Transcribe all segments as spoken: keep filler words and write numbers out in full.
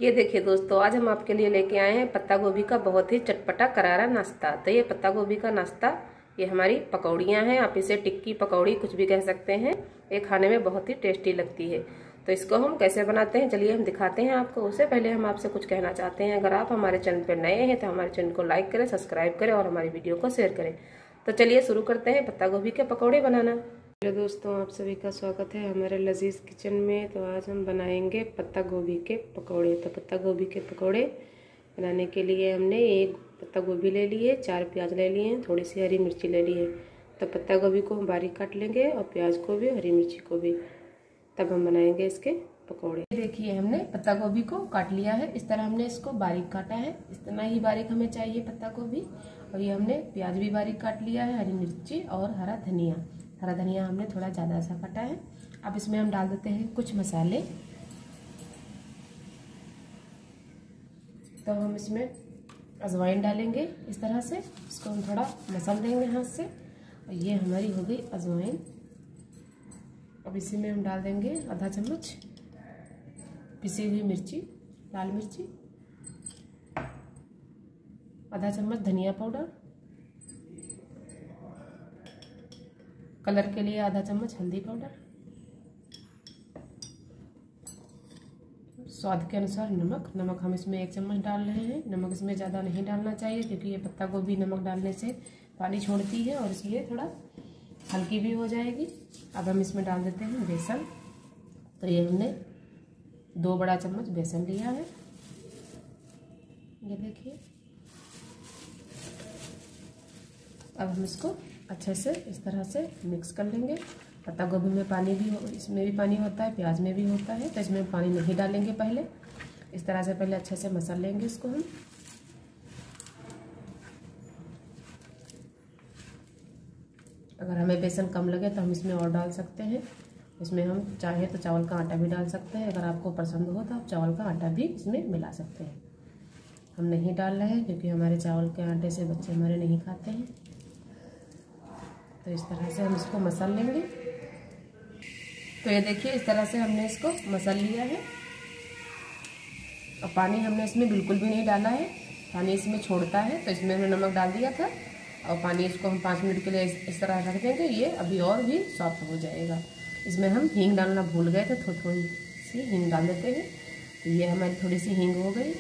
ये देखिए दोस्तों, आज हम आपके लिए लेके आए हैं पत्ता गोभी का बहुत ही चटपटा करारा नाश्ता। तो ये पत्ता गोभी का नाश्ता, ये हमारी पकौड़ियाँ हैं। आप इसे टिक्की पकौड़ी कुछ भी कह सकते हैं। ये खाने में बहुत ही टेस्टी लगती है। तो इसको हम कैसे बनाते हैं चलिए हम दिखाते हैं आपको। उससे पहले हम आपसे कुछ कहना चाहते हैं, अगर आप हमारे चैनल पर नए हैं तो हमारे चैनल को लाइक करें, सब्सक्राइब करें और हमारी वीडियो को शेयर करें। तो चलिए शुरू करते हैं पत्ता गोभी के पकौड़े बनाना। हेलो दोस्तों, आप सभी का स्वागत है हमारे लजीज किचन में। तो आज हम बनाएंगे पत्ता गोभी के पकौड़े। तो पत्ता गोभी के पकौड़े बनाने के लिए हमने एक पत्ता गोभी ले लिए, चार प्याज ले लिए, थोड़ी सी हरी मिर्ची ले ली है। तो पत्ता गोभी को हम बारीक काट लेंगे और प्याज को भी, हरी मिर्ची को भी, तब हम बनाएंगे इसके पकौड़े। देखिए हमने पत्ता गोभी को काट लिया है, इस तरह हमने इसको बारीक काटा है। इतना ही बारीक हमें चाहिए पत्ता गोभी। और ये हमने प्याज भी बारीक काट लिया है, हरी मिर्ची और हरा धनिया। हरा धनिया हमने थोड़ा ज़्यादा सा काटा है। अब इसमें हम डाल देते हैं कुछ मसाले। तो हम इसमें अजवाइन डालेंगे इस तरह से, इसको हम थोड़ा मसल देंगे हाथ से। और ये हमारी हो गई अजवाइन। अब इसी में हम डाल देंगे आधा चम्मच पिसी हुई मिर्ची, लाल मिर्ची, आधा चम्मच धनिया पाउडर, कलर के लिए आधा चम्मच हल्दी पाउडर, स्वाद के अनुसार नमक। नमक हम इसमें एक चम्मच डाल रहे हैं। नमक इसमें ज़्यादा नहीं डालना चाहिए क्योंकि ये पत्ता गोभी नमक डालने से पानी छोड़ती है और इसलिए थोड़ा हल्की भी हो जाएगी। अब हम इसमें डाल देते हैं बेसन। तो ये हमने दो बड़ा चम्मच बेसन लिया है, ये देखिए। अब हम इसको अच्छे से इस तरह से मिक्स कर लेंगे। पत्ता गोभी में पानी भी, इसमें भी पानी होता है, प्याज में भी होता है, तो इसमें पानी नहीं डालेंगे पहले। इस तरह से पहले अच्छे से मसल लेंगे इसको हम। अगर हमें बेसन कम लगे तो हम इसमें और डाल सकते हैं। इसमें हम चाहे तो चावल का आटा भी डाल सकते हैं। अगर आपको पसंद हो तो आप चावल का आटा भी इसमें मिला सकते हैं। हम नहीं डाल रहे हैं क्योंकि हमारे चावल के आटे से बच्चे हमारे नहीं खाते हैं। तो इस तरह से हम इसको मसल लेंगे। तो ये देखिए इस तरह से हमने इसको मसल लिया है। और पानी हमने इसमें बिल्कुल भी नहीं डाला है, पानी इसमें छोड़ता है। तो इसमें हमने नमक डाल दिया था और पानी इसको हम पाँच मिनट के लिए इस तरह रख देंगे। ये अभी और भी सॉफ्ट हो जाएगा। इसमें हम हींग डालना भूल गए थे, थोड़ी थोड़ी सी हींग डाल देते हैं। तो ये हमारी थोड़ी सी हींग हो गई।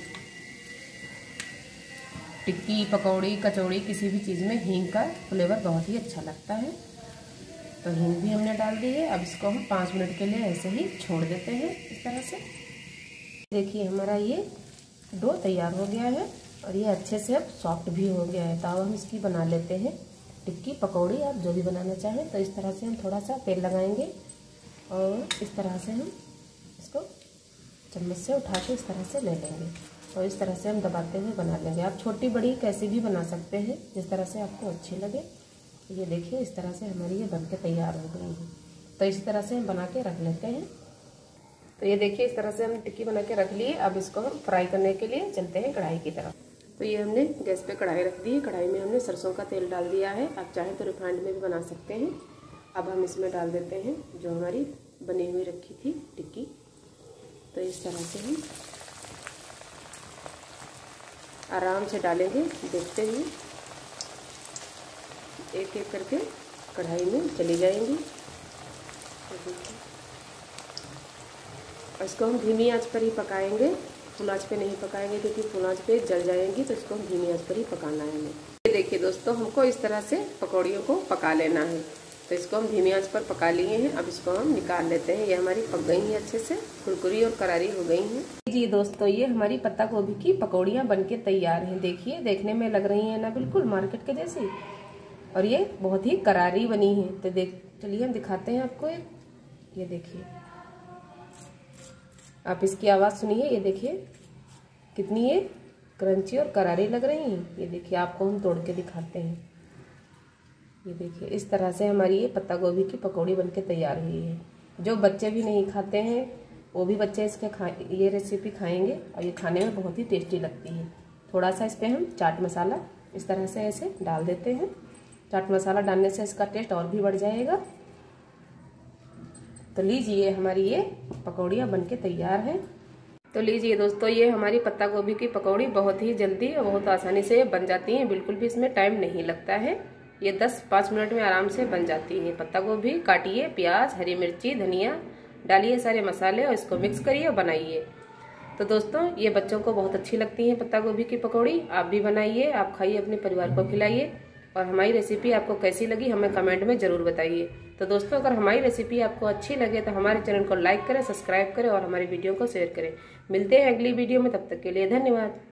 टिक्की, पकौड़ी, कचौड़ी, किसी भी चीज़ में हींग का फ्लेवर बहुत ही अच्छा लगता है। तो हींग भी हमने डाल दी है। अब इसको हम पाँच मिनट के लिए ऐसे ही छोड़ देते हैं इस तरह से। देखिए हमारा ये डो तैयार हो गया है और ये अच्छे से अब सॉफ्ट भी हो गया है। तो अब हम इसकी बना लेते हैं टिक्की पकौड़ी। आप जो भी बनाना चाहें। तो इस तरह से हम थोड़ा सा तेल लगाएंगे और इस तरह से हम इसको चम्मच से उठा के इस तरह से ले लेंगे और इस तरह से हम दबाते हुए बना लेंगे। आप छोटी बड़ी कैसे भी बना सकते हैं, जिस तरह से आपको अच्छी लगे। ये देखिए इस तरह से हमारी ये बनके तैयार हो गई है। तो इस तरह से हम बना के रख लेते हैं। तो ये देखिए इस तरह से हम टिक्की बना के रख लिए। अब इसको हम फ्राई करने के लिए चलते हैं कढ़ाई की तरफ। तो ये हमने गैस पे कढ़ाई रख दी है। कढ़ाई में हमने सरसों का तेल डाल दिया है। आप चाहें तो रिफाइंड में भी बना सकते हैं। अब हम इसमें डाल देते हैं जो हमारी बनी हुई रखी थी टिक्की। तो इस तरह से हम आराम से डालेंगे, देखते हुए एक एक करके कढ़ाई में चली जाएंगी। और इसको हम धीमी आंच पर ही पकाएंगे, फुल आंच पे नहीं पकाएंगे क्योंकि फुल आंच पे जल जाएंगी। तो इसको हम धीमी आंच पर ही पकाना है हमें। ये देखिए दोस्तों, हमको इस तरह से पकौड़ियों को पका लेना है। तो इसको हम धीमी आंच पर पका लिए हैं। अब इसको हम निकाल लेते हैं। ये हमारी पक गई हैं, अच्छे से कुरकुरी और करारी हो गई हैं। जी दोस्तों, ये हमारी पत्ता गोभी की पकौड़ियाँ बनके तैयार हैं। देखिए देखने में लग रही हैं ना बिल्कुल मार्केट के जैसी, और ये बहुत ही करारी बनी है। तो देख चलिए हम दिखाते हैं आपको एक। ये देखिए, आप इसकी आवाज़ सुनिए। ये देखिए कितनी ये क्रंची और करारी लग रही हैं। ये देखिए आपको हम तोड़ के दिखाते हैं। ये देखिए इस तरह से हमारी ये पत्ता गोभी की पकौड़ी बनके तैयार हुई है। जो बच्चे भी नहीं खाते हैं वो भी बच्चे इसके खा ये रेसिपी खाएंगे और ये खाने में बहुत ही टेस्टी लगती है। थोड़ा सा इस पर हम चाट मसाला इस तरह से ऐसे डाल देते हैं। चाट मसाला डालने से इसका टेस्ट और भी बढ़ जाएगा। तो लीजिए हमारी ये पकौड़ियाँ बनके तैयार हैं। तो लीजिए दोस्तों, ये हमारी पत्ता गोभी की पकौड़ी बहुत ही जल्दी और बहुत आसानी से बन जाती है। बिल्कुल भी इसमें टाइम नहीं लगता है। ये दस पाँच मिनट में आराम से बन जाती है। पत्ता गोभी काटिए, प्याज, हरी मिर्ची, धनिया डालिए, सारे मसाले, और इसको मिक्स करिए और बनाइए। तो दोस्तों, ये बच्चों को बहुत अच्छी लगती है पत्ता गोभी की पकौड़ी। आप भी बनाइए, आप खाइए, अपने परिवार को खिलाइए। और हमारी रेसिपी आपको कैसी लगी हमें कमेंट में जरूर बताइए। तो दोस्तों, अगर हमारी रेसिपी आपको अच्छी लगे तो हमारे चैनल को लाइक करें, सब्सक्राइब करें और हमारी वीडियो को शेयर करें। मिलते हैं अगली वीडियो में, तब तक के लिए धन्यवाद।